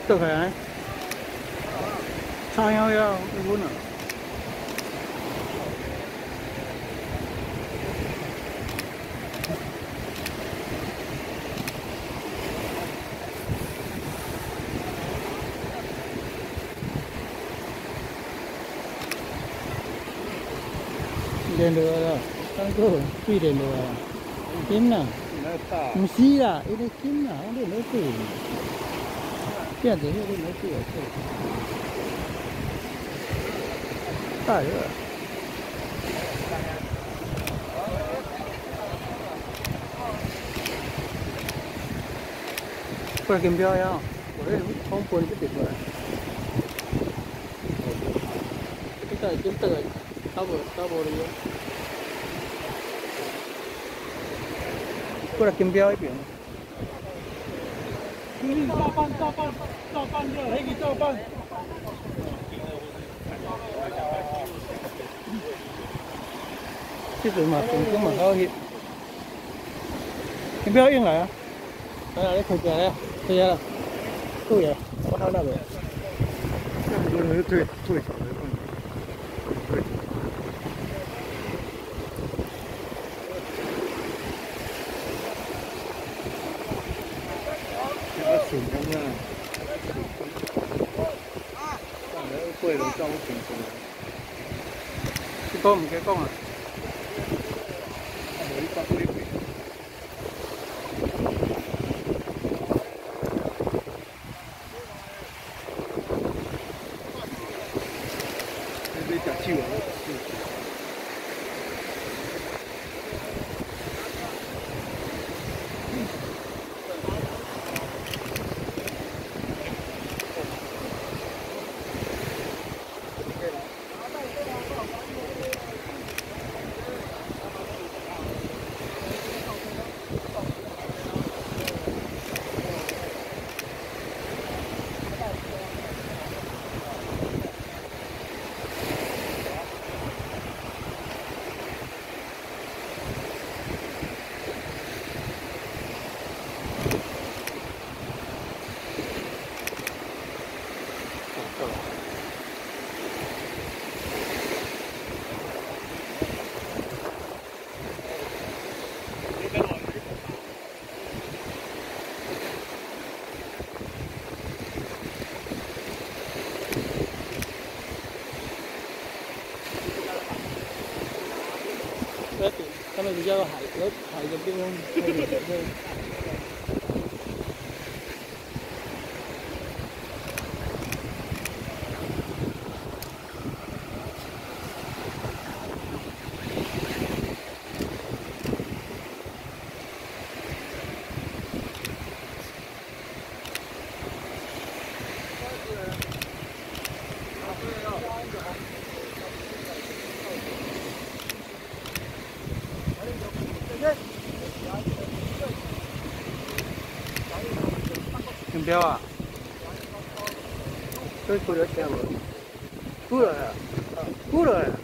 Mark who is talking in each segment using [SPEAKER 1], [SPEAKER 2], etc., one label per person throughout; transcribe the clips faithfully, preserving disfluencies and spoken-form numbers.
[SPEAKER 1] 倒开来，叉幺幺一稳啊。 练落啦，等个水练落啦，紧啦，唔是啦，伊咧紧啦，我练落水，变做迄练落水啊，大个。过来金标呀，我咧空盘一直过来，你睇金得个，差无差无哩。 过来金标一边。你照办，照办，照办就迄个照办。这阵嘛，成功嘛好翕。金标用来啊！来来，你开起来啊！开起来，对呀，我看到没？对对对。 成功啊！上来贵了，叫我成功。你讲唔记讲啊？我一百几倍。你你食酒啊？他们比较有海有海的地方，可以对。金标啊，这过了钱无？过了呀，过了呀。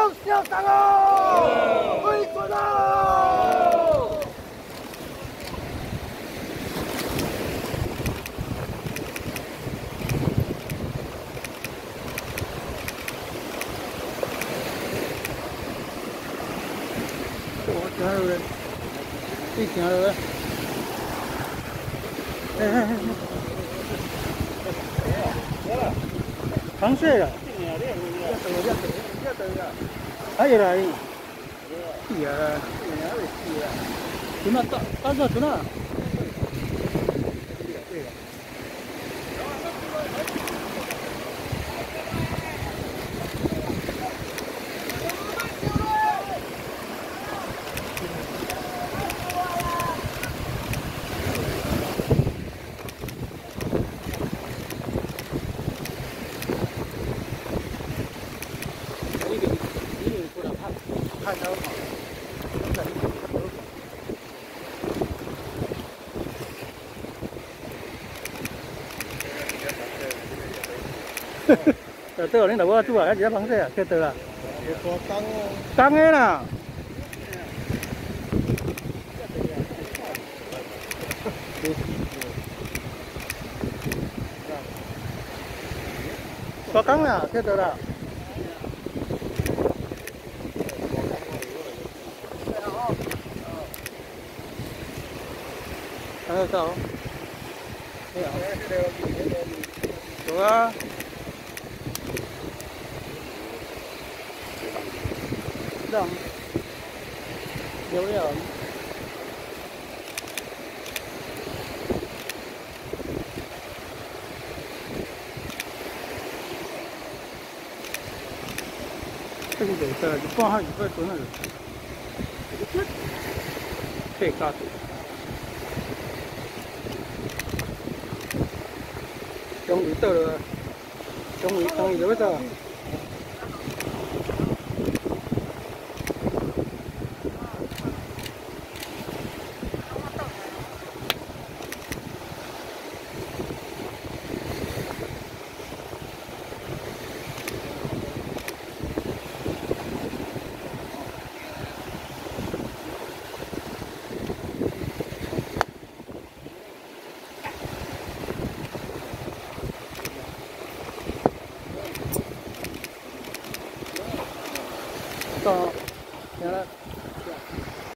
[SPEAKER 1] 小三哦，回转哦！我行了，你行了，哎哎哎，螃蟹了。 还有来，是啊，什么大大个什么？看到吗？呃，对，恁老母煮啊，还是螃蟹啊，叫倒啦。大缸哦。缸的啦。大缸啦，叫倒啦。 看得到？没有。有啊。让流量。这个就在就放下一块砖了，可以加水。 终于到了，终于终于就要到。到，行了。